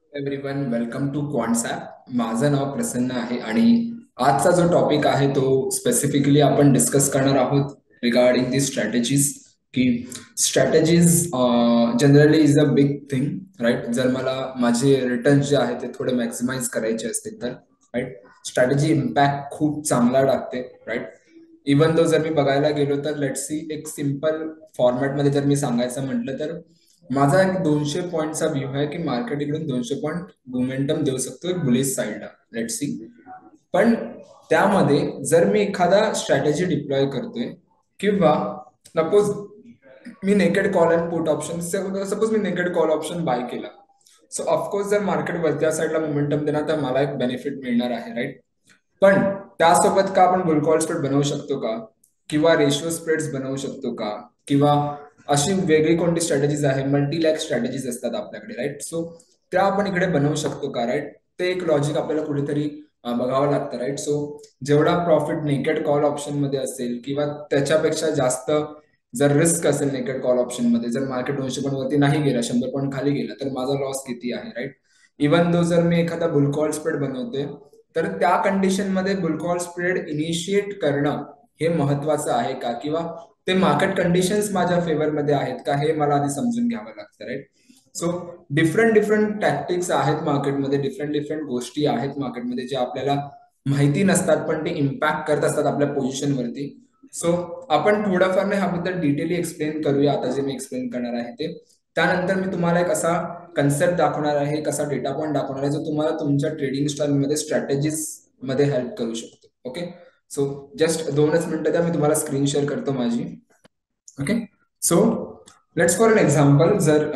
Everyone, welcome to क्वांट्सॲप. माझं नाव प्रसन्न आहे आणि आजचा जो टॉपिक आहे तो स्पेसिफिकली आपण डिस्कस करणार आहोत रिगार्डिंग दी स्ट्रॅटेजीज. की strategies generally is a big thing, right. जर मला माझे रिटर्न्स जे आहेत ते थोडे मॅक्सिमाइज करायचे असतील तर राईट, स्ट्रॅटेजी इम्पॅक्ट खूप चांगला टाकते, राईट. इवन दो जर मी बघायला गेलो तर लेट्स सी, एक सिम्पल फॉर्मॅटमध्ये जर मी सांगायचं म्हटलं तर माझा एक 200 पॉईंटचा व्ह्यू आहे की मार्केट इकडून 200 पॉईंट मोमेंटम देऊ शकतो बुलिश साईडला. Let see. पण त्यामध्ये जर मी एखादा स्ट्रॅटेजी डिप्लॉय करतोय किंवा सपोज मी naked call and put option, suppose मी नेकेड कॉल ऑप्शन बाय केला, सो ऑफकोर्स जर मार्केट वरच्या साईडला मोमेंटम देणार तर मला एक बेनिफिट मिळणार आहे, राईट. पण त्यासोबत का आपण बुल कॉल स्प्रेड बनवू शकतो का, किंवा रेशिओ स्प्रेड्स बनवू शकतो का, किंवा अशी वेगळी कोणती स्ट्रॅटेजीज आहे, मल्टी लॅक स्ट्रॅटेजीज असतात आपल्याकडे, राईट. सो त्या आपण इकडे बनवू शकतो का, राईट. ते एक लॉजिक आपल्याला कुठेतरी बघावं लागतं, राईट. सो जेवढा प्रॉफिट नेकेड कॉल ऑप्शन मध्ये असेल किंवा त्याच्यापेक्षा जास्त जर रिस्क असेल नेकेड कॉल ऑप्शन मध्ये, जर मार्केट 200 पॉईंट वरती नाही गेला, 100 पॉईंट खाली गेला, तर माझा लॉस किती आहे, राईट. इवन दो जर मी एखादा बुल कॉल स्प्रेड बनवते तर त्या कंडिशन मध्ये बुलकॉल स्प्रेड इनिशिएट करणं हे महत्वाचं आहे का, किंवा ते मार्केट कंडिशन्स माझ्या फेवर मध्ये आहेत का, हे मला आधी समजून घ्यावं लागतं, right. So different different tactics आहेत मार्केटमध्ये, डिफरंट डिफरंट गोष्टी आहेत मार्केटमध्ये जे आपल्याला माहिती नसतात पण ते इम्पॅक्ट करत असतात आपल्या पोझिशनवरती. सो आपण थोडंफार नाही ह्याबद्दल डिटेली एक्सप्लेन करूया आता जे मी एक्सप्लेन करणार आहे ते. त्यानंतर मी तुम्हाला एक असा कन्सेप्ट दाखवणार आहे, एक असा डेटा पॉईंट दाखवणार आहे जो तुम्हाला तुमच्या ट्रेडिंग स्टाईलमध्ये स्ट्रॅटेजीज मध्ये हेल्प करू शकतो. ओके. सो जस्ट 2च मिनिटं द्या, मी तुम्हाला स्क्रीन शेअर करतो माझी. Okay. So let's for an example, जर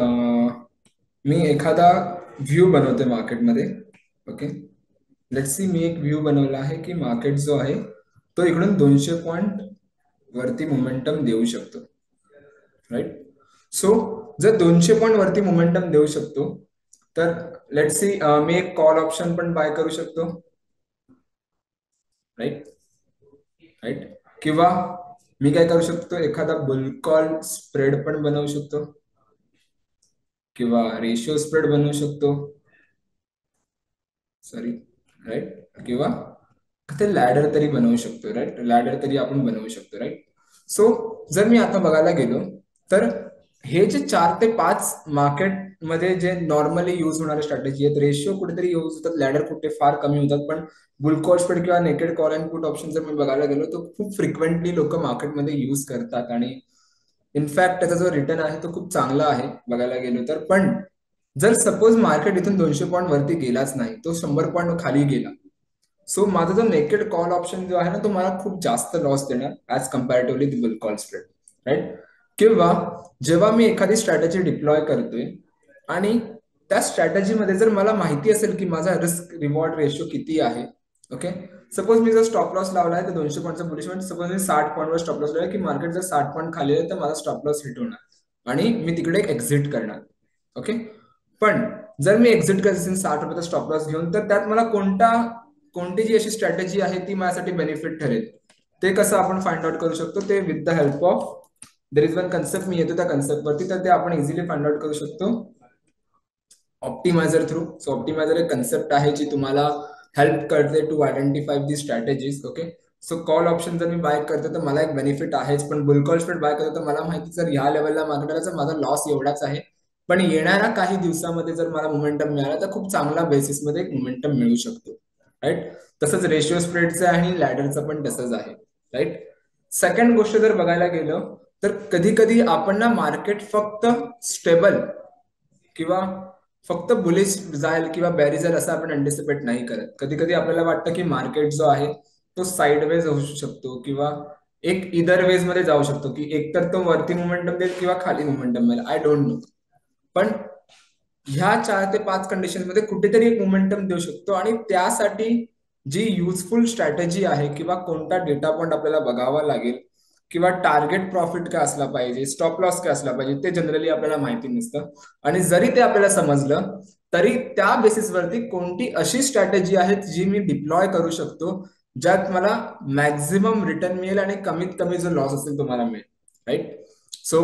मी एखादा व्ह्यू बनवते मार्केटमध्ये. ओके. लेट्स सी, मी एक व्ह्यू बनवला आहे की मार्केट जो आहे तो इकडून 200 पॉईंट वरती मोमेंटम देऊ शकतो, राईट. सो जर 200 पॉईंट वरती मोमेंटम देऊ शकतो तर लेट्स सी, मी एक कॉल ऑप्शन पण बाय करू शकतो, राईट. राईट. किंवा मी काय करू शकतो, एखादा बुल कॉल स्प्रेड पण बनवू शकतो, किंवा रेशिओ स्प्रेड बनवू शकतो, सॉरी, राईट. किंवा ते लॅडर तरी बनवू शकतो, राईट. लॅडर तरी आपण बनवू शकतो, राईट. सो जर मी आता बघायला गेलो तर हे जे 4 ते 5 मार्केटमध्ये जे नॉर्मली यूज होणारे स्ट्रॅटेजी आहेत, रेशिओ कुठेतरी यूज होतात, लॅडर कुठे फार कमी होतात, पण बुल कॉल स्प्रेड किंवा naked call and put option जर मी बघायला गेलो तर खूप फ्रिक्वेंटली लोक मार्केटमध्ये यूज करतात. आणि इनफॅक्ट त्याचा जो रिटर्न आहे तो खूप चांगला आहे बघायला गेलो तर. पण जर सपोज मार्केट इथून 200 पॉईंट वरती गेलाच नाही, तो 100 पॉईंट खाली गेला, सो माझा जो नेकेड कॉल ऑप्शन जो आहे ना तो मला खूप जास्त लॉस देणार as comparatively the bull call spread, right. किंवा जेव्हा मी एखादी स्ट्रॅटेजी डिप्लॉय करतोय आणि त्या स्ट्रॅटेजीमध्ये जर मला माहिती असेल की माझा रिस्क रिवॉर्ड रेशो किती आहे, ओके. सपोज मी जर स्टॉप लॉस लावलाय तर 200 पॉईंटचा बुलिश पॉईंट, सपोज मी 60 पॉईंटवर स्टॉप लॉस लावलाय की मार्केट जर 60 पॉईंट खाली आहे तर माझा स्टॉप लॉस हिट होणार आणि मी तिकडे एक्झिट करणार, ओके. पण जर मी एक्झिट करत असेल 60 रुपयाचा स्टॉप लॉस घेऊन, तर त्यात मला कोणती जी अशी स्ट्रॅटेजी आहे ती माझ्यासाठी बेनिफिट ठरेल, ते कसं आपण फाइंड आउट करू शकतो, ते with the help of there is one concept, मी येतो त्या कन्सेप्ट वरती, तर ते आपण इझिली फाइंड आउट करू शकतो ऑप्टिमायझर थ्रू. सो ऑप्टिमायझर एक कन्सेप्ट आहे जी तुम्हाला हेल्प करते to identify the strategies, okay. So call option जर मी बाय करतो तर मला एक बेनिफिट आहेच, पण बुल कॉल स्प्रेड बाय करतो तर मला माहिती जर ह्या लेवलला मार्केट आला तर माझा लॉस एवढाच आहे, पण येणाऱ्या काही दिवसामध्ये जर मला मोमेंटम मिळाला तर खूप चांगला बेसिसमध्ये एक मोमेंटम मिळू शकतो, राईट. तसंच रेशिओ स्प्रेडचं आणि लॅडरचं पण तसंच आहे, राईट. सेकंड गोष्ट जर बघायला गेलं तर कधी कधी आपण ना मार्केट फक्त स्टेबल किंवा फक्त बुलिश जाईल किंवा बॅरी जाईल असं आपण अँटिसिपेट नाही करत. कधी कधी आपल्याला वाटतं की मार्केट जो आहे तो साईडवेज होऊ शकतो किंवा एक इदर वेज मध्ये जाऊ शकतो, की एकतर तो वरती मोमेंटम देईल किंवा खाली मोमेंटम मिळेल, आय डोंट नो. पण ह्या 4 ते 5 कंडिशन मध्ये कुठेतरी एक मोमेंटम देऊ शकतो आणि त्यासाठी जी युजफुल स्ट्रॅटेजी आहे किंवा कोणता डेटा पॉईंट आपल्याला बघावा लागेल किंवा टार्गेट प्रॉफिट काय असला पाहिजे, स्टॉप लॉस काय असला पाहिजे, ते जनरली आपल्याला माहिती नसतं. आणि जरी ते आपल्याला समजलं तरी त्या बेसिसवरती कोणती अशी स्ट्रॅटेजी आहे जी मी डिप्लॉय करू शकतो ज्यात मला मॅक्झिमम रिटर्न मिळेल आणि कमीत कमी जो लॉस असेल तो मला मिळेल, राईट. सो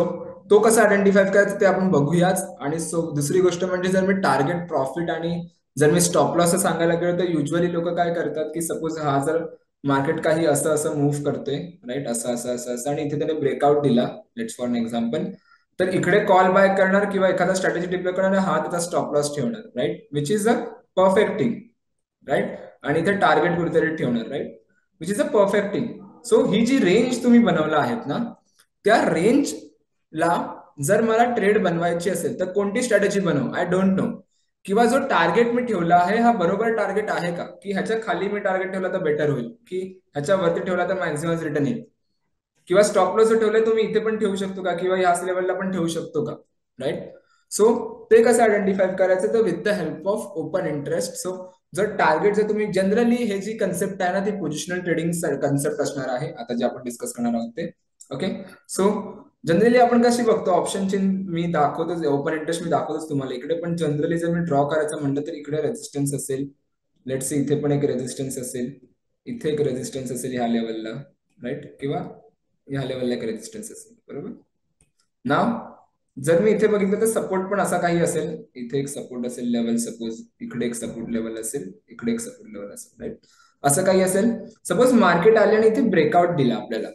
तो कसा आयडेंटिफाय करायचा ते आपण बघूयाच. आणि दुसरी गोष्ट म्हणजे जर मी टार्गेट प्रॉफिट आणि जर मी स्टॉप लॉस सांगायला गेलो तर युजली लोक काय करतात की सपोज हा जर मार्केट काही असं असं मूव्ह करतोय, राईट, असं असं असं असं, आणि इथे त्याने ब्रेकआउट दिला, लेट्स फॉर एन एक्झाम्पल, तर इकडे कॉल बाय करणार किंवा एखादा स्ट्रॅटेजी डिप्लॉय करणार, हा त्याचा स्टॉप लॉस ठेवणार, right, which is a perfect thing, right, आणि इथे टार्गेट कुठेतरी ठेवणार, right, which is a perfect thing. So ही जी रेंज तुम्ही बनवला आहेत ना, त्या रेंजला जर मला ट्रेड बनवायची असेल तर कोणती स्ट्रॅटेजी बनवू, आय डोंट नो. किंवा जो टार्गेट मी ठेवला आहे हा बरोबर टार्गेट आहे का, की ह्याच्या खाली मी टार्गेट ठेवला तर बेटर होईल, की ह्याच्या वरती ठेवला तर मॅक्झिमम रिटर्न येईल, किंवा स्टॉप लॉस जो ठेवलाय तो मी इथे पण ठेवू शकतो का, किंवा याच लेवलला पण ठेवू शकतो का, राईट. सो ते कसं आयडेंटिफाय करायचं, तर with the help of open interest. So जर टार्गेट जर तुम्ही जनरली हे जी कन्सेप्ट आहे ना ती पोझिशनल ट्रेडिंग कन्सेप्ट असणार आहे आता जे आपण डिस्कस करणार आहोत ते. ओके. सो जनरली आपण कशी बघतो, ऑप्शनची मी दाखवतोच, ओपन इंटरेस्ट मी दाखवतोच तुम्हाला इकडे, पण जनरली जर मी ड्रॉ करायचं म्हटलं तर इकडे रेजिस्टन्स असेल, लेट्स इथे पण एक रेजिस्टन्स असेल, इथे एक रेजिस्टन्स असेल ह्या लेवलला, राईट, किंवा ह्या लेवलला एक रेजिस्टन्स असेल, बरोबर. नाव जर मी इथे बघितलं तर सपोर्ट पण असा काही असेल, इथे एक सपोर्ट असेल लेवल, सपोज इकडे एक सपोर्ट लेवल असेल, इकडे एक सपोर्ट लेवल असेल, राईट, असं काही असेल. सपोज मार्केट आले आणि इथे ब्रेकआउट दिला आपल्याला,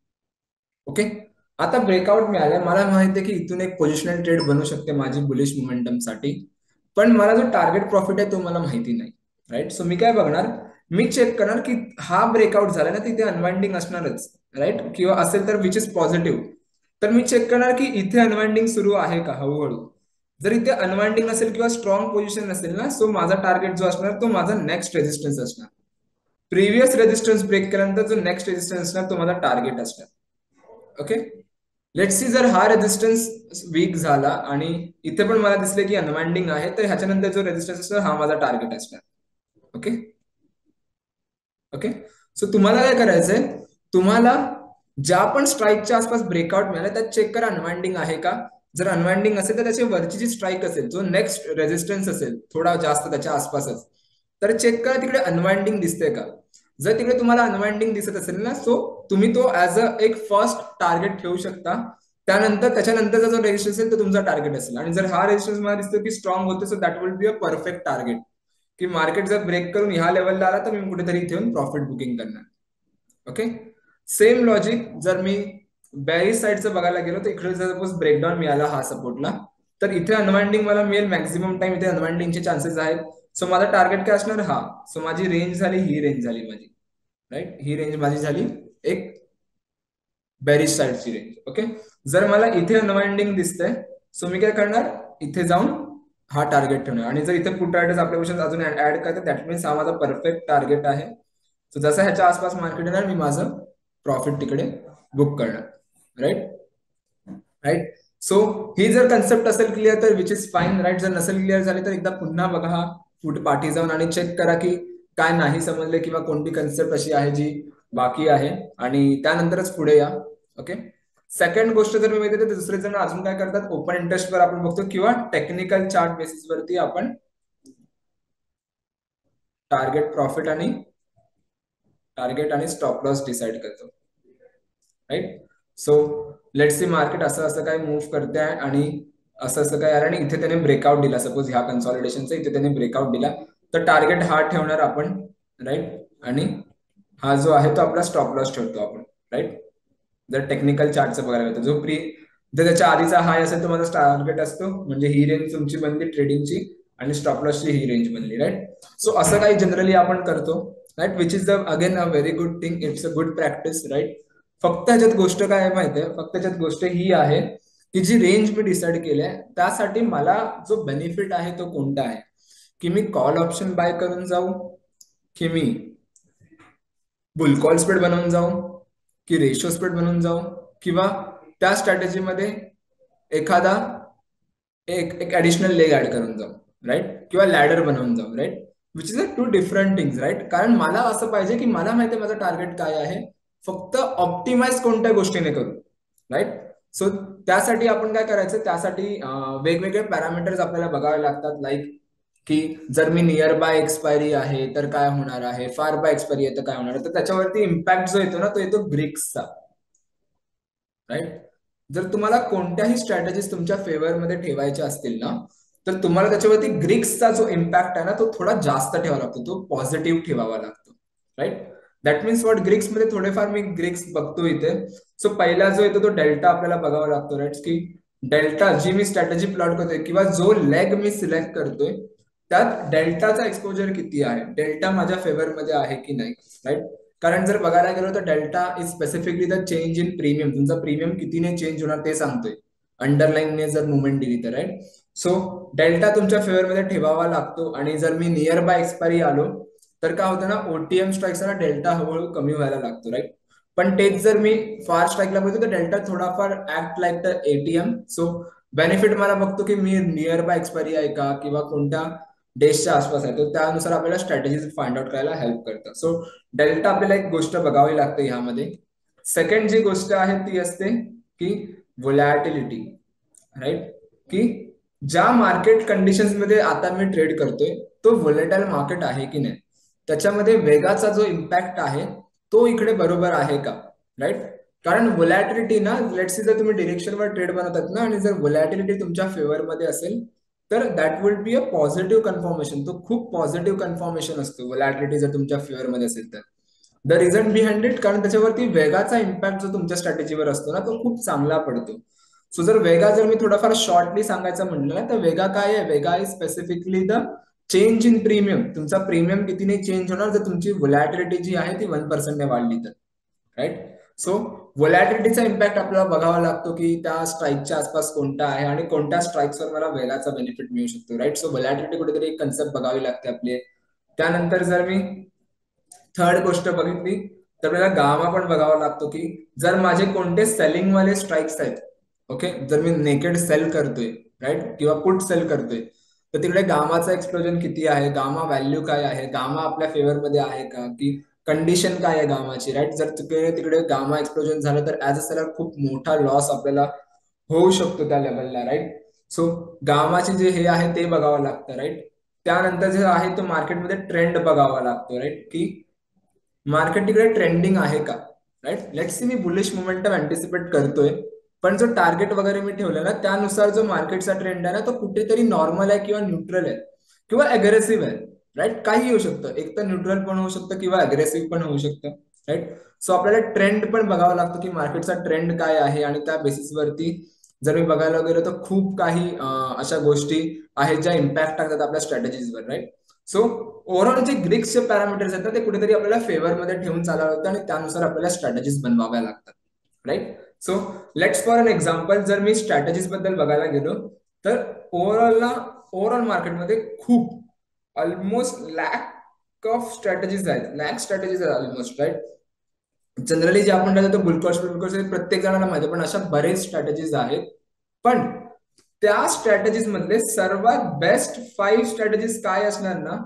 ओके. आता ब्रेकआउट मिळालं, मला माहिती आहे की इथून एक पोझिशनल ट्रेड बनू शकते माझी बुलिश मोमेंटम साठी, पण मला जो टार्गेट प्रॉफिट आहे तो मला माहिती नाही, राईट. सो मी काय बघणार, मी चेक करणार की हा ब्रेकआउट झाला ना तिथे अनवाइंडिंग असणारच, राईट, किंवा असेल तर विच इज पॉझिटिव्ह. तर मी चेक करणार की इथे अनवाइंडिंग सुरू आहे का हळूहळू. जर इथे अनवाइंडिंग असेल किंवा स्ट्रॉंग पोझिशन असेल ना, सो माझा टार्गेट जो असणार तो माझा नेक्स्ट रेजिस्टन्स असणार. प्रिव्हियस रेजिस्टन्स ब्रेक केल्यानंतर जो नेक्स्ट रेजिस्टन्स असणार तो माझा टार्गेट असणार. ओके. लेट्स सी जर हा रेजिस्टन्स वीक झाला आणि इथे पण मला दिसले की अनवाइंडिंग आहे, तर ह्याच्यानंतर जो रेजिस्टन्स असणार हा माझा टार्गेट असणार. ओके. ओके. सो तुम्हाला काय करायचंय, तुम्हाला ज्या पण स्ट्राईकच्या आसपास ब्रेकआउट मिळाला त्यात चेक करा अनवाइंडिंग आहे का. जर अनवाइंडिंग असेल तर त्याची वरची जी स्ट्राईक असेल, जो नेक्स्ट रेजिस्टन्स असेल थोडा जास्त त्याच्या आसपासच, तर चेक करा तिकडे अनवाइंडिंग दिसते का. जर तिकडे तुम्हाला अनवाइंडिंग दिसत असेल ना, सो तुम्ही तो ऍज अ एक फर्स्ट टार्गेट ठेवू शकता. त्यानंतर त्याच्यानंतरचा जो रेजिस्टन्स असेल तो तुमचा टार्गेट असेल. आणि जर हा रेजिस्टन्स मला दिसतो की स्ट्रॉंग होतो, so that will be a perfect target, की मार्केट जर ब्रेक करून ह्या लेवलला आला तर मी कुठेतरी इथे येऊन प्रॉफिट बुकिंग करणार. ओके. सेम लॉजिक जर मी बॅरिश साईडचं बघायला गेलो तर इकडे जर सपोज ब्रेकडाऊन मिळाला हा सपोर्टला, तर इथे अनवाइंडिंग मला मिळेल, मॅक्झिमम टाइम इथे अनवाइंडिंगचे चान्सेस आहेत. सो माझा टार्गेट काय असणार हा. सो माझी रेंज झाली, ही रेंज झाली माझी, राईट, ही रेंज माझी झाली एक बॅरिश साईडची रेंज. ओके. जर मला इथे अनवाइंडिंग दिसतंय, सो मी काय करणार, इथे जाऊन हा टार्गेट ठेवणार. आणि जर इथे पुट रायडर्स आपल्या क्वेश्चन अजून ऍड करतात, दॅट मीन्स हा माझा परफेक्ट टार्गेट आहे. सो जसं ह्याच्या आसपास मार्केट येणार मी माझं प्रॉफिट तिकडे बुक करणार, राईट, राईट. सो ही जर कन्सेप्ट असेल क्लिअर तर विच इज फाईन, राईट. जर नसेल क्लिअर झाली तर एकदा पुन्हा बघा हा फूट पाठी जाऊन आणि चेक करा की काय नाही समजले किंवा कोणती कन्सेप्ट अशी आहे जी बाकी आहे, आणि त्यानंतरच पुढे या. ओके. सेकंड गोष्ट जर मी माहिती तर दुसरे जण अजून काय करतात, ओपन इंटरेस्ट वर आपण बघतो किंवा टेक्निकल चार्ट बेसिस वरती आपण टार्गेट आणि स्टॉप लॉस डिसाइड करतो, right. So let's see market असं असं काय मूव्ह करते आहे आणि असं असं काय आलं आणि इथे त्याने ब्रेकआउट दिला, सपोज ह्या कन्सॉलिडेशनचा इथे त्याने ब्रेकआउट दिला, तर टार्गेट हा ठेवणार आपण, राईट, आणि हा जो आहे तो आपला स्टॉप लॉस ठेवतो आपण, राईट. जर टेक्निकल चार्टचं बघायला होतं जो जर त्याच्या आधीचा हाय असेल तर माझा टार्गेट असतो, म्हणजे ही रेंज तुमची बनली ट्रेडिंगची आणि स्टॉप लॉसची ही रेंज बनली, राईट. सो असं काही जनरली आपण करतो, right, which is the again a very good thing, it's a good practice, right. फक्त ह्याच्यात गोष्ट काय आहे माहिती आहे, फक्त ह्याच्यात गोष्ट ही आहे की जी रेंज मी डिसाईड केली आहे त्यासाठी मला जो बेनिफिट आहे तो कोणता आहे, की मी कॉल ऑप्शन बाय करून जाऊ, की मी बुल कॉल स्प्रेड बनवून जाऊ, की रेशो स्प्रेड बनवून जाऊ, किंवा त्या स्ट्रॅटेजीमध्ये एखादा एक ऍडिशनल लेग ऍड करून जाऊ, राईट, किंवा लॅडर बनवून जाऊ, right, which is a two different things, right. कारण मला असं पाहिजे की मला माहिती आहे माझं टार्गेट काय आहे, फक्त ऑप्टिमाइज कोणत्या गोष्टीने करू, राईट. सो त्यासाठी आपण काय करायचं, त्यासाठी वेगवेगळे पॅरामीटर्स आपल्याला बघावे लागतात, लाईक की जर मी नियर बाय एक्सपायरी आहे तर काय होणार आहे, फार बाय एक्सपायरी आहे तर काय होणार आहे, तर त्याच्यावरती इम्पॅक्ट जो येतो ना तो येतो ब्रिक्सचा, राईट. जर तुम्हाला कोणत्याही स्ट्रॅटेजीज तुमच्या फेवरमध्ये ठेवायच्या असतील ना, तर तुम्हाला त्याच्यावरती ग्रीक्सचा जो इम्पॅक्ट आहे ना, तो थोडा जास्त ठेवावा लागतो, तो पॉझिटिव्ह ठेवावा लागतो. राईट. दॅट मीन्स वॉट, ग्रीक्समध्ये थोडेफार मी ग्रीक्स बघतो इथे. सो पहिला जो येतो तो डेल्टा आपल्याला बघावा लागतो. राईट. की डेल्टा जी मी स्ट्रॅटेजी प्लॉट करतोय किंवा जो लेग मी सिलेक्ट करतोय त्यात डेल्टाचा एक्सपोजर किती आहे, डेल्टा माझ्या फेवरमध्ये आहे की नाही. राईट. कारण जर बघायला गेलो तर delta is specifically the change in premium, तुमचा प्रीमियम कितीने चेंज होणार ते सांगतोय, अंडरलाईनने जर मुवमेंट दिली तर. राईट. सो डेल्टा तुमच्या फेवरमध्ये ठेवावा लागतो. आणि जर मी नियर बाय एक्सपायरी आलो तर काय होतं ना, ओटीएम स्ट्राईक्स ना डेल्टा हळूहळू कमी व्हायला लागतो. राईट. पण तेच जर मी फार स्ट्राईकला बघतो तर डेल्टा थोडाफार act like the ATM. So benefit मला बघतो की मी नियर बाय एक्सपायरी आहे का किंवा कोणत्या डेजच्या आसपास आहे, तर त्यानुसार आपल्याला स्ट्रॅटेजीज फाइंड आउट करायला हेल्प करतात. सो डेल्टा आपल्याला एक गोष्ट बघावी लागते ह्यामध्ये. सेकंड जी गोष्ट आहे ती असते की व्होलॅटिलिटी. राईट. की ज्या मार्केट कंडिशन्स मध्ये आता मी ट्रेड करतोय तो व्होलेटाईल मार्केट आहे की नाही, त्याच्यामध्ये वेगाचा जो इम्पॅक्ट आहे तो इकडे बरोबर आहे का. राईट. कारण व्होलॅटिलिटी ना, लेट्स सी जर तुम्ही डिरेक्शनवर ट्रेड बनवतात ना आणि जर व्होलॅटिलिटी तुमच्या फेवरमध्ये असेल तर that will be a positive confirmation, तो खूप पॉझिटिव्ह कन्फर्मेशन असतो व्होलॅटिलिटी जर तुमच्या फेवरमध्ये असेल तर. द रिझन बिहाइंड इट, कारण त्याच्यावरती वेगाचा इम्पॅक्ट जो तुमच्या स्ट्रॅटेजीवर असतो ना तो खूप चांगला पडतो. सो जर वेगा जर मी थोडाफार शॉर्टली सांगायचं म्हटलं ना, तर वेगा काय आहे, vega is specifically the change in premium, तुमचा प्रीमियम कितीने चेंज होणार जर तुमची व्होलॅटिलिटी जी आहे ती 1% वाढली तर. राईट. सो व्होलॅटिलिटीचा इम्पॅक्ट आपल्याला बघावा लागतो की त्या स्ट्राईकच्या आसपास कोणता आहे आणि कोणत्या स्ट्राईक्सवर मला वेगाचा बेनिफिट मिळू शकतो. राईट. सो व्होलॅटिलिटी कुठेतरी एक कन्सेप्ट बघावी लागते आपली. त्यानंतर जर मी थर्ड गोष्ट बघितली तर आपल्याला गामा पण बघावा लागतो की जर माझे कोणते सेलिंग वाले स्ट्राईक्स आहेत, ओके, जर मी नेकेड सेल करतोय, राईट, किंवा पुट सेल करतोय, तर तिकडे गामाचा एक्सप्लोजन किती आहे, गामा व्हॅल्यू काय आहे, गामा आपल्या फेवरमध्ये आहे का, की कंडिशन काय आहे गामाची. राईट. जर तिकडे गामा एक्सप्लोजन झालं तर ऍज अ सेलर खूप मोठा लॉस आपल्याला होऊ शकतो त्या लेवलला. राईट. सो गामाचे जे हे आहे ते बघावं लागतं. राईट. त्यानंतर जे आहे तो मार्केटमध्ये ट्रेंड बघावा लागतो. राईट. की मार्केट तिकडे ट्रेंडिंग आहे का. राईट. लेट्स सी मी बुलिश मोमेंटम अँटिसिपेट करतोय, पण जो टार्गेट वगैरे मी ठेवलं ना त्यानुसार जो मार्केटचा ट्रेंड आहे ना तो कुठेतरी नॉर्मल आहे किंवा न्यूट्रल आहे किंवा अग्रेसिव्ह आहे. राईट. काही होऊ शकतं, एक तर न्यूट्रल पण होऊ शकतं किंवा अग्रेसिव्ह पण होऊ शकतं. राईट. सो आपल्याला ट्रेंड पण बघावं लागतं की मार्केटचा ट्रेंड काय आहे, आणि त्या बेसिसवरती जर मी बघायला गेलो तर खूप काही अशा गोष्टी आहेत ज्या इम्पॅक्ट टाकतात आपल्या स्ट्रॅटेजीजवर. राईट. सो ओव्हरऑल जे ग्रीक्सचे पॅरामीटर्स आहेत ना ते कुठेतरी आपल्याला फेवरमध्ये ठेवून चालावं लागतं आणि त्यानुसार आपल्याला स्ट्रॅटेजीज बनवाव्या लागतात. Right. So let's for an example, जर मी स्ट्रॅटेजीज बद्दल बघायला गेलो तर ओव्हरऑल मार्केटमध्ये खूप ऑलमोस्ट लॅक ऑफ स्ट्रॅटेजीज आहेत, लॅक स्ट्रॅटेजीज आहेत ऑलमोस्ट. राईट. जनरली जे आपण म्हणतो बुलकॉर्स प्रत्येक जणाला माहिती, पण अशा बरेच स्ट्रॅटेजीज आहेत. पण त्या स्ट्रॅटेजीज मधले सर्वात बेस्ट 5 स्ट्रॅटेजीज काय असणार ना,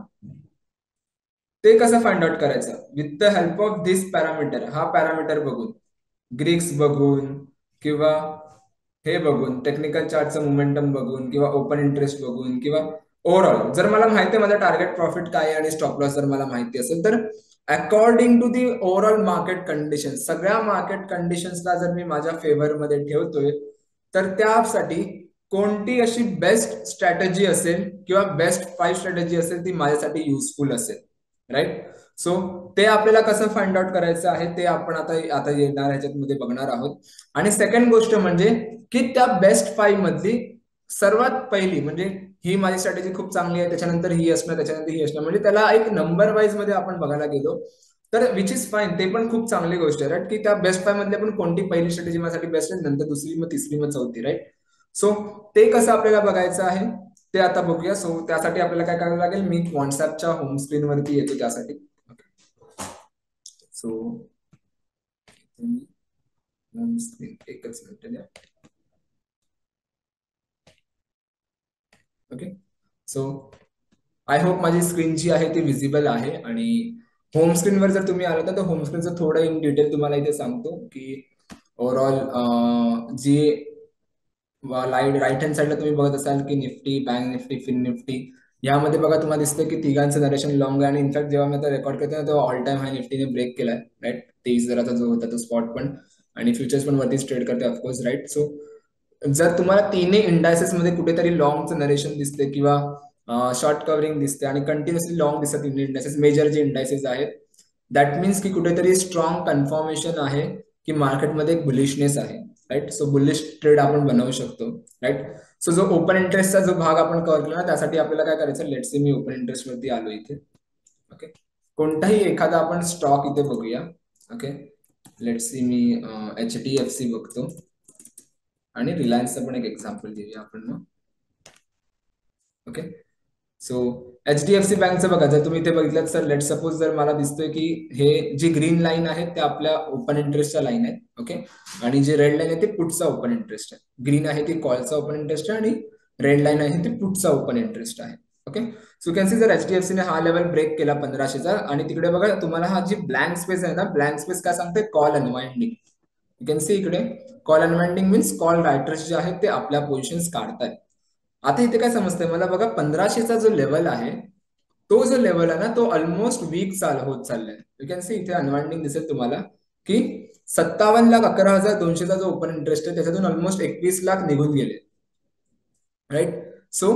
ते कसं फाइंड आउट करायचं, with the help of this parameter, हा पॅरामीटर बघून, ग्रीक्स बघून किंवा हे बघून, टेक्निकल चार्टचं मोमेंटम बघून किंवा ओपन इंटरेस्ट बघून किंवा ओव्हरऑल जर मला माहिती आहे माझा टार्गेट प्रॉफिट काय आहे आणि स्टॉप लॉस जर मला माहिती असेल तर according to the overall market condition, सगळ्या मार्केट कंडिशन्सला जर मी माझ्या फेवरमध्ये ठेवतोय तर त्यासाठी कोणती अशी बेस्ट स्ट्रॅटेजी असेल किंवा बेस्ट 5 स्ट्रॅटेजी असेल ती माझ्यासाठी युजफुल असेल. राईट. सो ते आपल्याला कसं फाइंड आउट करायचं आहे ते आपण आता आता येणार ह्याच्यामध्ये बघणार आहोत. आणि सेकंड गोष्ट म्हणजे की त्या बेस्ट 5 मधली सर्वात पहिली म्हणजे ही माझी स्ट्रॅटेजी खूप चांगली आहे, त्याच्यानंतर ही असणार, त्याच्यानंतर ही असणार, म्हणजे त्याला एक नंबर वाईज मध्ये आपण बघायला गेलो तर विच इज फाईन, ते पण खूप चांगली गोष्ट आहे. राईट. की त्या बेस्ट 5 मधल्या पण कोणती पहिली स्ट्रॅटेजी माझ्यासाठी बेस्ट आहे, नंतर दुसरी, मग तिसरी, मग चौथी. राईट. सो ते कसं आपल्याला बघायचं आहे ते आता बघूया. सो त्यासाठी आपल्याला काय करावं लागेल, मी व्हॉट्सअपच्या होम स्क्रीन वरती येतो त्यासाठी. सो होम स्क्रीन एकच मिनिट द्या. ओके. सो आय होप माझी स्क्रीन जी आहे ती विजिबल आहे. आणि होम स्क्रीनवर जर तुम्ही आला तर होम स्क्रीनचं थोडं इन डिटेल तुम्हाला इथे सांगतो की ओव्हरऑल जी राईट हँड साईडला तुम्ही बघत असाल की निफ्टी, बँक निफ्टी, फिन निफ्टी, यामध्ये बघा तुम्हाला दिसतं की तिघांचं नरेशन लॉंग आहे. आणि इनफॅक्ट जेव्हा मी आता रेकॉर्ड करतो ना तेव्हा ऑल टाइम हाय निफ्टीने ब्रेक केलाय. राईट. 23,000चा जो होता तो स्पॉट पण. आणि फ्युचर्स पण वरतीच ट्रेड करते ऑफकोर्स, राईट. सो जर तुम्हाला तिन्ही इंडायसेस मध्ये कुठेतरी लॉंगचं नरेशन दिसते किंवा शॉर्ट कव्हरिंग दिसते आणि कंटिन्युअसली लॉंग दिसतात तिन्ही इंडायसेस, मेजर जे इंडायसेस आहेत, दॅट मीन्स की कुठेतरी स्ट्रॉंग कन्फर्मेशन आहे की मार्केटमध्ये एक बुलिशनेस आहे, राईट. सो बुलिश ट्रेड आपण बनवू शकतो, राईट. सो जो ओपन इंटरेस्टचा जो भाग आपण कव्हर केला ना, त्यासाठी आपल्याला काय करायचं, लेट्स सी मी ओपन इंटरेस्ट वरती आलो इथे. ओके, कोणताही एखादा आपण स्टॉक इथे बघूया. ओके, लेट्स सी मी HDFC बघतो आणि रिलायन्सचं पण एक एक्झाम्पल घेऊया आपण मग. ओके, सो HDFC बँकचं बघा, जर तुम्ही इथे बघितलं सर, लेट सपोज जर मला दिसतोय की हे जी ग्रीन लाईन आहे ते आपल्या ओपन इंटरेस्टच्या लाईन आहे. ओके, आणि जे रेड लाईन आहे ते पुटचा ओपन इंटरेस्ट आहे. ग्रीन आहे ते कॉलचा ओपन इंटरेस्ट आहे आणि रेड लाईन आहे ते पुटचा ओपन इंटरेस्ट आहे. ओके, सो कॅन सी जर HDFC ने हा लेवल ब्रेक केला 1500चा आणि तिकडे बघा तुम्हाला हा जी ब्लँक स्पेस आहे ना, ब्लँक स्पेस काय सांगते, call unwinding. You can see इकडे call unwinding means call writers जे आहेत ते आपल्या पोझिशन्स काढतायत. आता इथे काय समजतंय मला बघा, 1500चा जो लेवल आहे, तो जो लेवल आहे ना, तो ऑलमोस्ट वीक होत चाललाय. यू कॅन सी इथे अनवाइंडिंग दिसेल तुम्हाला की 57,11,200चा जो ओपन इंटरेस्ट आहे त्याच्यातून ऑलमोस्ट 21 लाख निघून गेले, right. So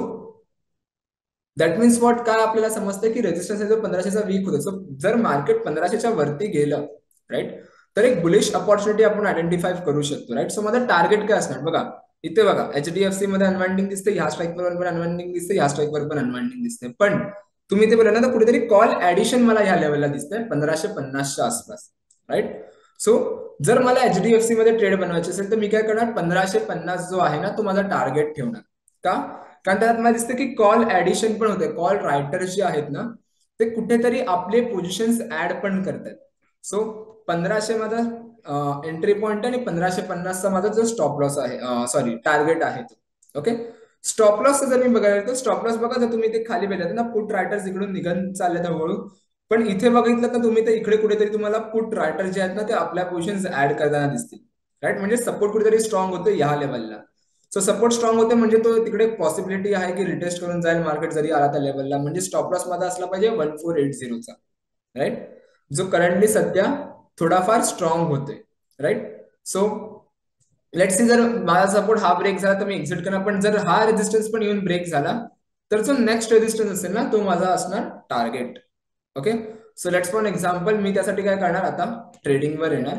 that means what, काय आपल्याला समजतं की रेजिस्टन्स आहे जो 1500चा वीक होतो. सो जर मार्केट 1500च्या वरती गेलं, राईट, तर एक बुलिश अपॉर्च्युनिटी आपण आयडेंटिफाय करू शकतो, राईट. सो माझं टार्गेट काय असणार बघा, इथे बघा HDFC मध्ये अनवाइंडिंग दिसते, ह्या स्ट्राईकवर पण अनवाइंडिंग दिसते, ह्या स्ट्राईकवर पण अनवाइंडिंग दिसते. पण तुम्ही ते बोला ना, तर कुठेतरी कॉल ऍडिशन मला ह्या लेवलला दिसतंय 1550च्या आसपास, राईट. सो जर मला HDFC मध्ये ट्रेड बनवायचे असेल तर मी काय करणार, 1550 जो आहे ना तो माझा टार्गेट ठेवणार. का? कारण त्यात मला दिसतं की कॉल ऍडिशन पण होते, कॉल रायटर्स जे आहेत ना ते कुठेतरी आपले पोझिशन्स ऍड पण करतात. सो 1500 माझा एंट्री पॉइंट आणि 1550चा माझा जो स्टॉप लॉस आहे, सॉरी टार्गेट आहे तो. ओके, स्टॉप लॉस जर मी बघायला तर स्टॉप लॉस बघा, जर तुम्ही ते खाली बघितलं ना, पुट रायटर्स इकडून निघून चालले हळूहळू, पण इथे बघितलं तर तुम्ही ते इकडे कुठेतरी तुम्हाला पुट रायटर जे आहेत ना ते आपल्या पोझिशन्स ऍड करताना दिसतील, राईट. म्हणजे सपोर्ट कुठेतरी स्ट्रॉंग होतो ह्या लेवलला. सो सपोर्ट स्ट्रॉंग होते म्हणजे तो तिकडे पॉसिबिलिटी आहे की रिटेस्ट करून जाईल मार्केट जरी आला त्या लेवलला. म्हणजे स्टॉप लॉस माझा असला पाहिजे 1480चा, राईट, जो करंटली सध्या थोडाफार स्ट्रॉंग होतोय, राईट. सो लेट्स सी जर माझा सपोर्ट हा ब्रेक झाला तर मी एक्झिट करणार, पण जर हा रेजिस्टन्स पण येऊन ब्रेक झाला तर जो नेक्स्ट रेजिस्टन्स असेल ना तो माझा असणार target. Okay, so let's for example मी त्यासाठी काय करणार, आता ट्रेडिंगवर येणार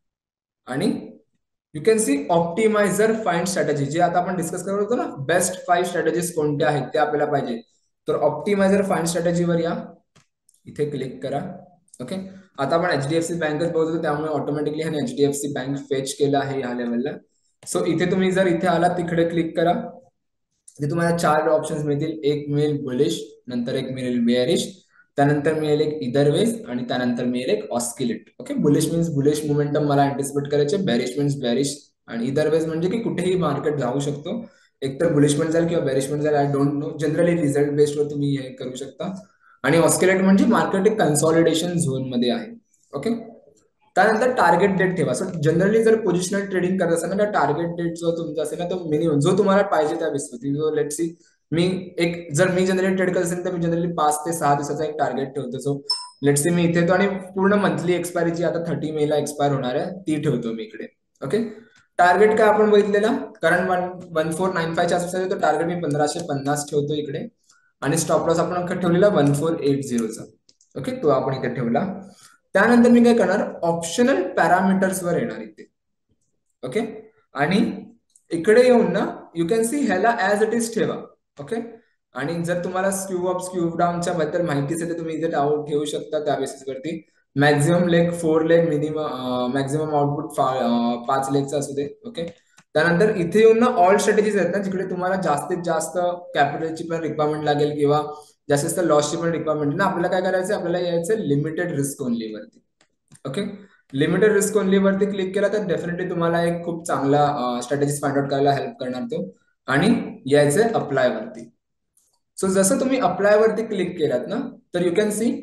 आणि you can see optimizer find strategy, जे आता आपण डिस्कस करत होतो ना, बेस्ट 5 स्ट्रॅटेजीज कोणत्या आहेत ते आपल्याला पाहिजे. तर ऑप्टिमायझर फाइंड स्ट्रॅटेजीवर या, इथे क्लिक करा. ओके, आता आपण HDFC बँकच बघतो त्यामुळे ऑटोमॅटिकली ह्याने HDFC बँक फेच केलं आहे ह्या लेवलला. सो इथे तुम्ही जर इथे आला तिकडे क्लिक करा, इथे तुम्हाला 4 ऑप्शन्स मिळतील. एक मिळेल बुलिश, नंतर एक मिळेल बेअरिश, त्यानंतर मिळेल एक इदर वेज आणि त्यानंतर मिळेल एक oscillate. Okay, bullish means bullish momentum मला अँटिसिपेट करायचे, बेअरिश मीन्स बेअरिश, आणि इदर वेज म्हणजे की कुठेही मार्केट जाऊ शकतो, एकतर बुलिशमेंट जाईल किंवा बेअरिशमेंट जाईल, I don't know. Generally result based वर तुम्ही हे करू शकता. आणि ऑस्किलेट म्हणजे मार्केट एक कन्सॉलिडेशन झोन मध्ये आहे. ओके, त्यानंतर टार्गेट डेट ठेवा. सो जनरली जर पोझिशनल ट्रेडिंग करत असाल ना, टार्गेट डेट जो तुमचा असेल ना तो मिनिमम जो तुम्हाला पाहिजे त्या बेसवरती, जो लेट्स सी मी एक, जर मी जनरली ट्रेड करत असेल तर मी जनरली 5 ते 6 दिवसाचा एक टार्गेट ठेवतो. सो लेट्स सी मी इथे तो, आणि पूर्ण मंथली एक्सपायरी जी आता 30 मे ला एक्सपायर होणार आहे ती ठेवतो मी इकडे. ओके, टार्गेट काय आपण बघितलेला, कारण 1495च्या आसपास, तो टार्गेट मी 1550 ठेवतो इकडे, आणि स्टॉप लॉस आपण ठेवलेला 1480चा. ओके, तो आपण इथे ठेवला. त्यानंतर मी काय करणार, ऑप्शनल पॅरामीटर्स वर येणार इथे. ओके, आणि इकडे येऊन ना यू कॅन सी ह्याला ऍज इट इज ठेवा. ओके, आणि जर तुम्हाला स्क्यू अप स्क्यू डाऊनच्या बद्दल माहिती असेल तर तुम्ही इथे ठेवू शकता त्या बेसिस वरती. Maximum leg 4 leg, minimum maximum output 5 लेगचा असू दे. ओके, त्यानंतर इथे येऊन ना ऑल स्ट्रॅटेजीज आहेत ना, जिकडे तुम्हाला जास्तीत जास्त कॅपिटलची पण रिक्वायरमेंट लागेल किंवा जास्तीत जास्त लॉसची पण रिक्वायरमेंट ना, आपल्याला काय करायचं, आपल्याला यायचं लिमिटेड रिस्क ओनली वरती. ओके, लिमिटेड रिस्क ओनली वरती क्लिक केला तर डेफिनेटली तुम्हाला एक खूप चांगला स्ट्रॅटेजीज फाइंड आउट करायला हेल्प करणार तो. आणि यायचे अप्लाय वरती. सो जसं तुम्ही अप्लाय वरती क्लिक केलात ना, तर you can see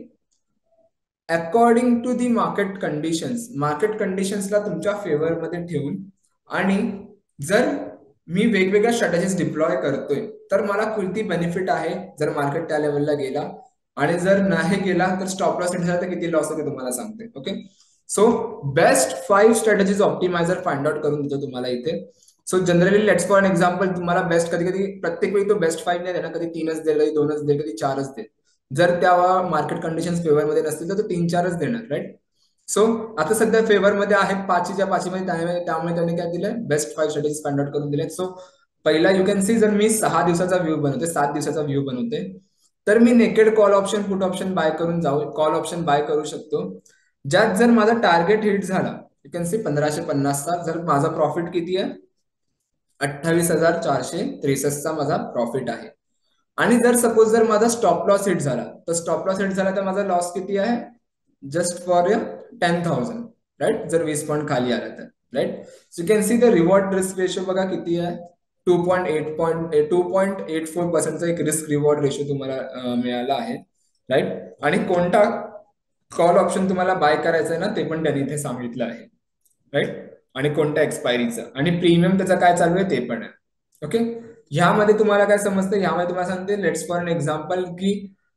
according to the market कंडिशन्सला तुमच्या फेवर मध्ये ठेवून, आणि जर मी वेगवेगळ्या स्ट्रॅटेजीज डिप्लॉय करतोय तर मला किती बेनिफिट आहे जर मार्केट त्या लेवलला गेला, आणि जर नाही गेला तर स्टॉप लॉस झाला तर किती लॉस होते तुम्हाला सांगते. Okay, so best 5 strategies optimizer find out करून देतो तुम्हाला इथे. So generally let's for an example, तुम्हाला बेस्ट कधी कधी प्रत्येक वेळी तो बेस्ट 5 नाही देणार, कधी 3च देईल, कधी 2च देईल, कधी 4च देईल. जर त्या मार्केट कंडिशन फेवरमध्ये नसतील तर तो 3-4च देणार, राईट. सो आता सध्या फेवरमध्ये आहेत 5च्या 5मध्ये, त्यामुळे त्यांनी काय दिलंय, बेस्ट 5 स्ट्रॅटेजीज फाइंड आउट करून दिले. सो पहिला यू कॅन सी, जर मी 6 दिवसाचा व्ह्यू बनवते, 7 दिवसाचा व्ह्यू बनवते, तर मी naked call option, put option buy करून जाऊ, कॉल ऑप्शन बाय करू शकतो. ज्यात जर माझा टार्गेट हिट झाला, यू कॅन सी 1550चा, जर माझा प्रॉफिट किती आहे, 28,463चा माझा प्रॉफिट आहे. आणि जर सपोज जर माझा स्टॉप लॉस हिट झाला, तर स्टॉप लॉस हिट झाला तर माझा लॉस किती आहे, जस्ट फॉर 10,000, राईट. जर 20 पॉईंट खाली आला तर, right. So you can see the reward risk ratio बघा किती आहे, 2.84%चा एक रिस्क रिवॉर्ड रेशो तुम्हाला मिळाला आहे, राईट. आणि कोणता कॉल ऑप्शन तुम्हाला बाय करायचं आहे ना, ते पण त्यांनी इथे सांगितलं आहे, राईट. आणि कोणत्या एक्सपायरीचं, आणि प्रीमियम त्याचा काय चालू आहे ते पण आहे. ओके, ह्यामध्ये तुम्हाला काय समजतं, ह्यामध्ये तुम्हाला सांगते, लेट्स फॉर एन एक्झाम्पल, की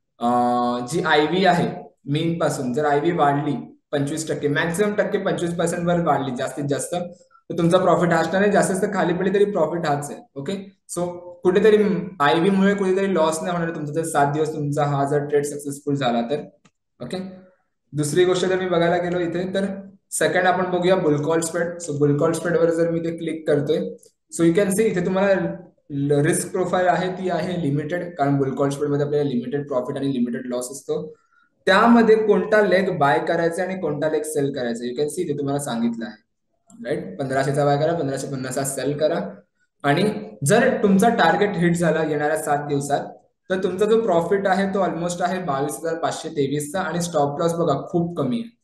जी आयव्ही आहे मीन पासून, जर आयव्ही वाढली 25%, मॅक्सिमम टक्के 25% वर वाढली जास्तीत जास्त, तर तुमचा प्रॉफिट हाच नाही, जास्त खाली पडली तरी प्रॉफिट हाच आहे. ओके, सो कुठेतरी आयव्ही मुळे कुठेतरी लॉस नाही होणार तुमचा, जर 7 दिवस तुमचा हा जर ट्रेड सक्सेसफुल झाला तर. ओके, दुसरी गोष्ट जर मी बघायला गेलो इथे, तर सेकंड आपण बघूया bull call spread. So bull call spread वर जर मी ते क्लिक करतोय, सो यू कॅन सी इथे तुम्हाला रिस्क प्रोफाईल आहे ती आहे लिमिटेड, कारण बुलकॉल स्प्रेड मध्ये आपल्याला लिमिटेड प्रॉफिट आणि लिमिटेड लॉस असतो. त्यामध्ये कोणता लेग बाय करायचा आणि कोणता लेग सेल करायचा, यू कॅन सी इथे तुम्हाला सांगितलं आहे, राईट. 1500चा बाय करा, 1550चा सेल करा. आणि जर तुमचा टार्गेट हिट झाला येणाऱ्या 7 दिवसात, तर तुमचा जो प्रॉफिट आहे तो ऑलमोस्ट आहे 22,523चा, आणि स्टॉप लॉस बघा खूप कमी आहे,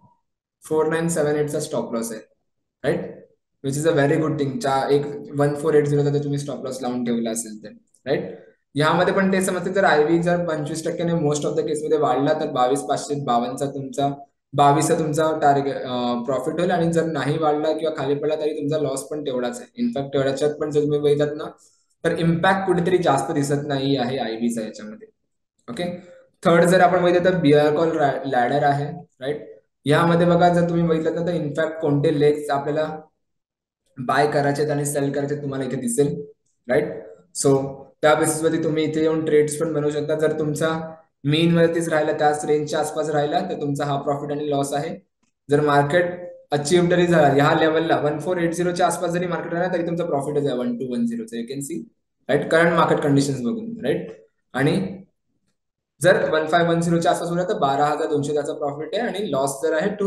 4978चा स्टॉप लॉस आहे, right. Which is a very good thing. एक 1480 जर तुम्ही स्टॉप लॉस लावून ठेवला असेल तर, राईट. यामध्ये पण ते समजते, जर आयव्ही जर 25%ने मोस्ट ऑफ द केसमध्ये वाढला, तर 22,552चा तुमचा 22 तुमचा टार्गेट प्रॉफिट होईल. आणि जर नाही वाढला किंवा खाली पडला तरी तुमचा लॉस पण तेवढाच आहे. इनफॅक्ट तेवढ्याच्यात पण जर तुम्ही बघितलात ना, तर इम्पॅक्ट कुठेतरी जास्त दिसत नाही आहे आयव्हीचा याच्यामध्ये. ओके, थर्ड जर आपण बघितलं तर बिअर कॉल लॅडर आहे, राईट. यामध्ये बघा जर तुम्ही बघितलं ना, तर इनफॅक्ट कोणते लेग्स आपल्याला बाय करायचे आणि सेल करायचे तुम्हाला इथे दिसेल, राईट. सो त्या बेसिसवरती तुम्ही इथे येऊन ट्रेड्स पण बनवू शकता. जर तुमचा मीन वरतीच राहिला, त्याच रेंजच्या आसपास राहिला, तर तुमचा हा प्रॉफिट आणि लॉस आहे. जर मार्केट अचीव जरी झाला ह्या लेवलला 1480च्या आसपास जरी मार्केट राहिला, तरी तुमचा प्रॉफिटच आहे 1210चा, you can see, right, current market condition बघून, राईट. आणि जर 1510च्या आसपास उरला तर 12,200 प्रॉफिट आहे, आणि लॉस जर आहे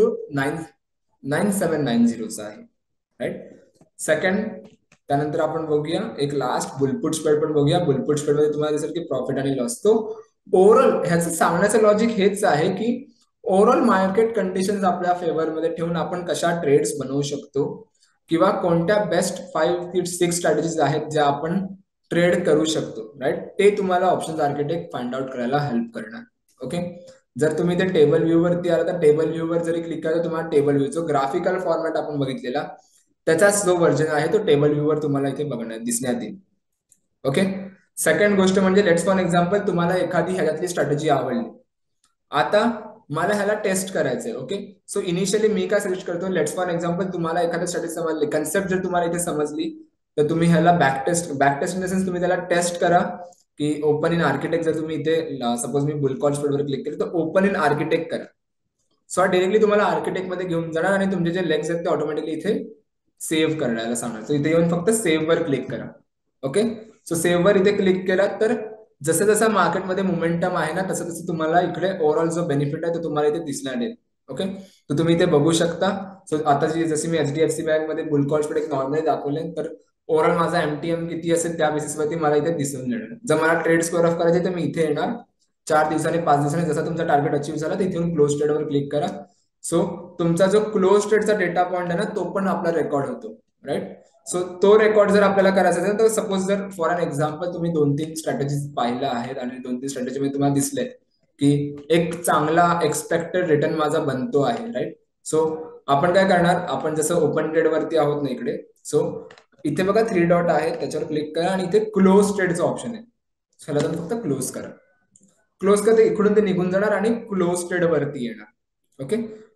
9790चा आहे, राईट. सेकंड, त्यानंतर आपण बघूया एक लास्ट बुलपुट स्प्रेड पण बघूया. बुलपुट स्प्रेड मध्ये तुम्हाला दिसेल की प्रॉफिट आणि लॉस, तो ओव्हरऑल ह्याचं सांगण्याचं लॉजिक हेच आहे की ओव्हरऑल मार्केट कंडिशन आपल्या फेवरमध्ये ठेवून आपण कशा ट्रेड्स बनवू शकतो, किंवा कोणत्या बेस्ट 5-6 स्ट्रॅटेजीज आहेत ज्या आपण ट्रेड करू शकतो, राईट. ते तुम्हाला ऑप्शन्स आर्किटेक्ट फाइंड आउट करायला हेल्प करणार. ओके, जर तुम्ही ते टेबल व्ह्यू वरती आला, तर टेबल व्ह्यू वर जरी क्लिक केलं, तुम्हाला टेबल व्ह्यू जो ग्राफिकल फॉर्मॅट आपण बघितलेला त्याचाच जो व्हर्जन आहे तो टेबल व्ह्यू वर तुम्हाला इथे बघण्यात दिसण्यात येईल. ओके, सेकंड गोष्ट म्हणजे लेट्स फॉर एक्झाम्पल, तुम्हाला एखादी ह्याच्यातली स्ट्रॅटेजी आवडली, आता मला ह्याला टेस्ट करायचंय. ओके, सो इनिशियली मी काय सजेस्ट करतो, लेट्स फॉर एक्झाम्पल तुम्हाला एखादी स्ट्रॅटेजी समजली, कन्सेप्ट जर तुम्हाला इथे समजली, तर तुम्ही ह्याला back test in the sense तुम्ही त्याला टेस्ट करा, की ओपन इन आर्किटेक्ट. जर तुम्ही इथे सपोज मी बुलकॉन स्प्रेडवर क्लिक केलं, तर ओपन इन आर्किटेक्ट करा. सो डायरेक्टली तुम्हाला आर्किटेक्ट मध्ये घेऊन जाणार, आणि तुमचे जे लेग्स आहेत ते ऑटोमॅटिकली इथे सेव्ह करायला सांगणार. सो इथे येऊन फक्त सेव्ह वर क्लिक करा. ओके, सो सेव्ह वर इथे क्लिक केला, तर जसं जसं मार्केटमध्ये मोमेंटम आहे ना, तसं तसं तुम्हाला इकडे ओव्हरऑल जो बेनिफिट आहे तो तुम्हाला इथे दिसणार आहे. ओके, तर तुम्ही इथे बघू शकता. सो आता जशी मी एचडीएफसी बँक मध्ये बुलकॉल स्प्रेड एक नॉर्मली दाखवले, तर ओव्हरऑल माझा एमटीएम किती असेल त्या बेसिसवरती मला इथे दिसून येणार. जर मला ट्रेड स्क्वेअर ऑफ करायचे, तर मी इथे येणार 4 दिवसांनी 5 दिवसांनी, जसा तुमचा टार्गेट अचीव्ह झाला तिथून क्लोज ट्रेडवर क्लिक करा. सो तुमचा जो क्लोज ट्रेडचा डेटा पॉईंट आहे ना, तो पण आपला रेकॉर्ड होतो, राईट. सो तो रेकॉर्ड जर आपल्याला करायचा असेल, तर सपोज जर फॉर एन एक्झाम्पल तुम्ही 2-3 स्ट्रॅटेजीज पाहिल्या आहेत, आणि 2-3 स्ट्रॅटेजी मध्ये तुम्हाला दिसले की एक चांगला एक्सपेक्टेड रिटर्न माझा बनतो आहे, राईट. सो आपण काय करणार, आपण जसं ओपन ट्रेड वरती आहोत ना इकडे, सो इथे बघा 3 डॉट आहे, त्याच्यावर क्लिक करा, आणि इथे क्लोज ट्रेडचा ऑप्शन आहे, ह्याला तुम्ही फक्त क्लोज करा. क्लोज करते, इकडून ते निघून जाणार आणि क्लोज ट्रेड वरती येणार. ओके,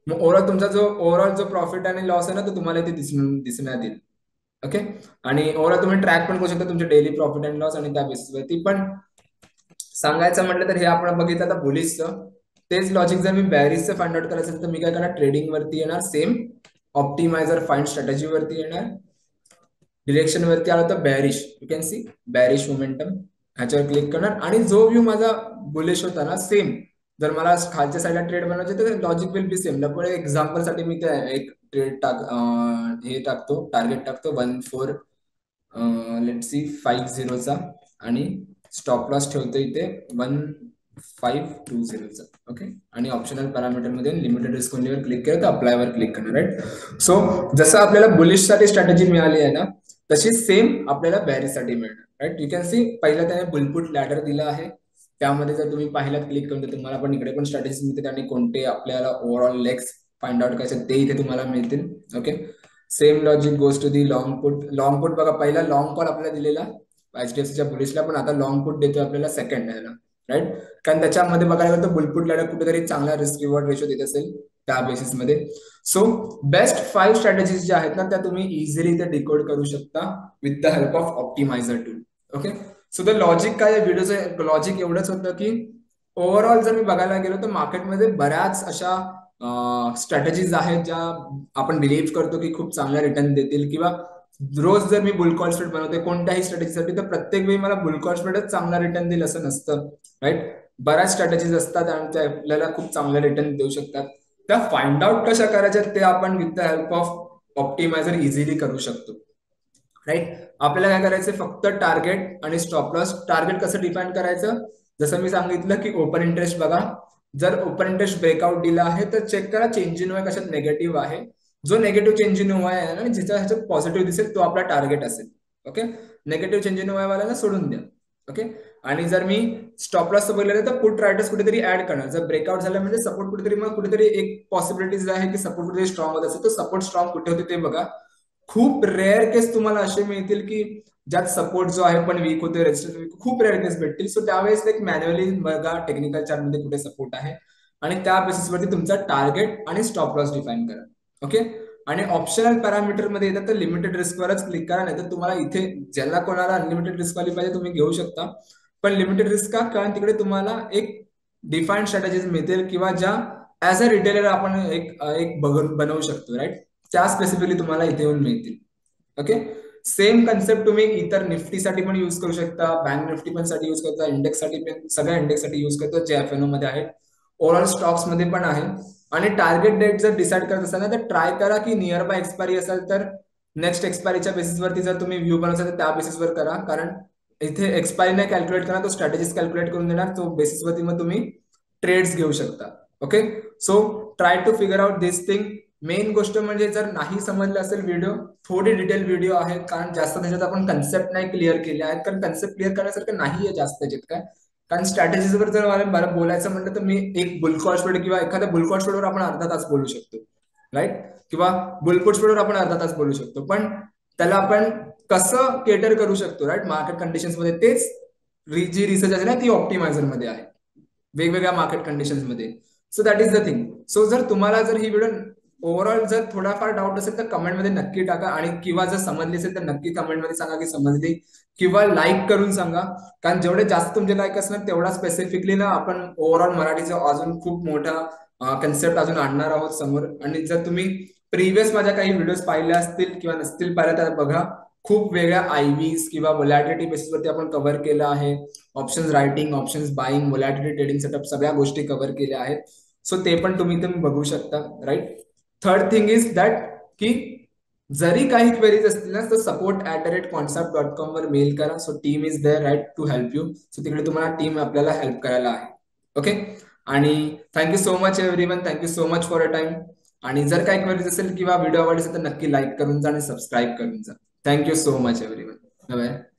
मग ओव्हरऑल जो प्रॉफिट आणि लॉस आहे ना, तो तुम्हाला इथे दिसण्यात येईल. ओके. आणि ओव्हरऑल तुम्ही ट्रॅक पण करू शकता तुमचे डेली प्रॉफिट अँड लॉस, आणि त्या बेसिसवरती पण सांगायचं म्हटलं तर हे आपण बघितलं आता बुलिशचं. तेच लॉजिक जर मी बॅरिसचं फाइंड आउट करायचं असेल तर मी काय करणार, ट्रेडिंग वरती येणार, सेम ऑप्टिमायझर फाइंड स्ट्रॅटेजी वरती येणार, डिरेक्शन वरती आलं तर bearish, you can see bearish momentum, ह्याच्यावर क्लिक करणार. आणि जो व्ह्यू माझा बुलिश होता ना, सेम जर मला खालच्या साईडला ट्रेड बनवायचे तर लॉजिक विल बी सेम. पुढे एक्झाम्पल साठी मी ते एक ट्रेड हे टाकतो, टार्गेट टाकतो 14 लेट सी 50चा, आणि स्टॉप लॉस ठेवतो इथे 1520चा. ओके. आणि ऑप्शनल पॅरामीटर मध्ये लिमिटेड रिस्क ओनलीवर क्लिक केलं तर अप्लाय वर क्लिक करणार, राईट. सो जसं आपल्याला बुलिश साठी स्ट्रॅटेजी मिळाली आहे ना, तशी सेम आपल्याला बॅरिश साठी मिळणार, राईट. यू कॅन सी पहिला त्याने बुलपुट लॅडर दिला आहे, त्यामध्ये जर तुम्ही पाहिलात क्लिक करून तर तुम्हाला पण इकडे पण स्ट्रॅटेजी मिळते आणि कोणते आपल्याला ओव्हरऑल लेग्स फाइंड आउट करायचे ते इथे तुम्हाला मिळतील. Okay. Same logic goes to the long put. Long put बघा, पहिला लॉंग कॉल आपल्याला दिलेला एचडीएफसीच्या बुलिशला, पण आता लॉंग पुट देतोय आपल्याला सेकंड ह्याला, राईट. कारण त्याच्यामध्ये बघायला गेलं तर बुलपुट लॅडर कुठेतरी चांगला रिस्क रिवॉर्ड रेशो देत असेल त्या बेसिसमध्ये. सो बेस्ट 5 स्ट्रॅटेजीज ज्या आहेत ना, त्या तुम्ही इझिली इथे डिकोड करू शकता with the help of optimizer tool. Okay. So the logic काय, व्हिडिओचं लॉजिक एवढंच होतं की ओव्हरऑल जर मी बघायला गेलो तर मार्केटमध्ये बऱ्याच अशा स्ट्रॅटेजीज आहेत ज्या आपण बिलीव्ह करतो की खूप चांगला रिटर्न देतील, किंवा रोज जर मी बुल कॉल स्प्रेड बनवते कोणत्याही स्ट्रॅटेजीसाठी तर प्रत्येक वेळी मला बुल कॉल स्प्रेडच चांगला रिटर्न देईल असं नसतं, राईट. बऱ्याच स्ट्रॅटेजीज असतात आणि त्या आपल्याला खूप चांगला रिटर्न देऊ शकतात. त्या फाइंड आउट कशा करायच्या ते आपण with the help of optimizer easily करू शकतो, राईट. आपल्याला काय करायचं, फक्त टार्गेट आणि स्टॉप लॉस. टार्गेट कसं डिफाईन करायचं, जसं मी सांगितलं की ओपन इंटरेस्ट बघा, जर ओपन इंटरेस्ट ब्रेकआउट दिला आहे तर चेक करा चेंज इन कशात निगेटिव्ह आहे. जो निगेटिव्ह चेंज इन आहे ना, जिचा ह्याच्यात पॉझिटिव्ह दिसेल तो आपला टार्गेट असेल. ओके. निगेटिव्ह चेंज इन वाल्याला सोडून द्या. ओके. आणि जर मी स्टॉप लॉस बघितलं तर पुट रायटर्स कुठेतरी ऍड करणार. जर ब्रेकआउट झाला म्हणजे सपोर्ट कुठेतरी, मग कुठेतरी एक पॉसिबिलिटीज आहे की सपोर्ट कुठेतरी स्ट्रॉंग होत असेल, तर सपोर्ट स्ट्रॉंग कुठे होते ते बघा. खूप रेअर केस तुम्हाला असे मिळतील की ज्यात सपोर्ट जो आहे पण वीक होते, रेजिस्टन्स खूप रेअर केस भेटतील. सो त्यावेळेस एक मॅन्युअली बघा टेक्निकल चार्ट मध्ये कुठे सपोर्ट आहे, आणि त्या बेसिसवरती तुमचा टार्गेट आणि स्टॉप लॉस डिफाईन करा. ओके. आणि ऑप्शनल पॅरामीटर मध्ये येतात तर लिमिटेड रिस्क वरच क्लिक करा, नाही तर तुम्हाला इथे ज्याला कोणाला अनलिमिटेड रिस्क वाली पाहिजे तुम्ही घेऊ शकता. पण लिमिटेड रिस्क का, कारण तिकडे तुम्हाला एक डिफाईन्ड स्ट्रॅटेजीज मिळतील, किंवा ज्या ऍज अ रिटेलर आपण एक एक बनवू शकतो, राईट. त्या स्पेसिफिकली तुम्हाला इथे येऊन मिळतील. ओके. सेम कन्सेप्ट तुम्ही इतर निफ्टीसाठी पण युज करू शकता, बँक निफ्टी पण साठी युज करता, इंडेक्स साठी पण, सगळ्या इंडेक्स साठी युज करतो जे एफएनओ मध्ये आहेत, ओव्हरऑल स्टॉक्स मध्ये पण आहे. आणि टार्गेट डेट जर डिसाईड करत असाल ना, तर ट्राय करा की नियर बाय एक्सपायरी असेल तर नेक्स्ट एक्सपायरीच्या बेसिसवरती जर तुम्ही व्ह्यू बनवता तर त्या बेसिसवर करा, कारण इथे एक्सपायरी नाही कॅल्क्युलेट करा, तो स्ट्रॅटेजीज कॅल्क्युलेट करून देणार, तो बेसिसवरती मग तुम्ही ट्रेड्स घेऊ शकता. Okay. So try to figure out this thing. Main गोष्ट म्हणजे जर नाही समजलं असेल व्हिडिओ, थोडी डिटेल व्हिडिओ आहे, कारण जास्त त्याच्यात आपण कन्सेप्ट नाही क्लिअर केले आहेत, कारण कन्सेप्ट क्लिअर करण्यासारखं नाहीये जास्त त्याच्यात काय. कारण स्ट्रॅटेजीजवर जर मला बोलायचं म्हटलं तर मी एक बुलकॉट स्प्रेड किंवा एखाद्या बुलकॉट स्प्रेडवर आपण अर्धा तास बोलू शकतो, राईट. किंवा बुलपुट स्प्रेडवर आपण अर्धा तास बोलू शकतो, पण त्याला आपण कसं केटर करू शकतो, राईट, मार्केट कंडिशन्स मध्ये, तेच जी रिसर्च आहे ना ती ऑप्टिमायझर मध्ये आहे वेगवेगळ्या मार्केट कंडिशन्स मध्ये. So that is the thing. So जर तुम्हाला जर ही व्हिडिओ ओव्हरऑल जर थोडाफार डाऊट असेल तर कमेंटमध्ये नक्की टाका, आणि किंवा जर समजली असेल तर नक्की कमेंटमध्ये सांगा की समजली, किंवा लाईक करून सांगा. कारण जेवढे जास्त तुमचे लाईक असणार तेवढा स्पेसिफिकली ना आपण ओव्हरऑल मराठीचा अजून खूप मोठा कन्सेप्ट अजून आणणार आहोत समोर. आणि जर तुम्ही प्रिव्हियस माझ्या काही व्हिडिओज पाहिल्या असतील किंवा नसतील पाहिल्या तर बघा, खूप वेगळ्या आयव्हीज किंवा व्होलॅटिलिटी बेसिसवरती आपण कव्हर केलं आहे. Options writing, options buying, volatility trading setup, सगळ्या गोष्टी कव्हर केल्या आहेत. सो ते पण तुम्ही बघू शकता, right. Third thing is that की जरी काही क्वेरीज असतील ना तर support@concept.com वर मेल करा. So team is there, right, to help you. So तिकडे तुम्हाला टीम आपल्याला हेल्प करायला आहे. ओके. आणि thank you so much everyone, thank you so much for a time. आणि जर काही क्वेरीज असेल किंवा व्हिडिओ आवडले असेल तर नक्की लाईक करून जा आणि सबस्क्राईब करून जा. Thank you so much everyone. Bye bye.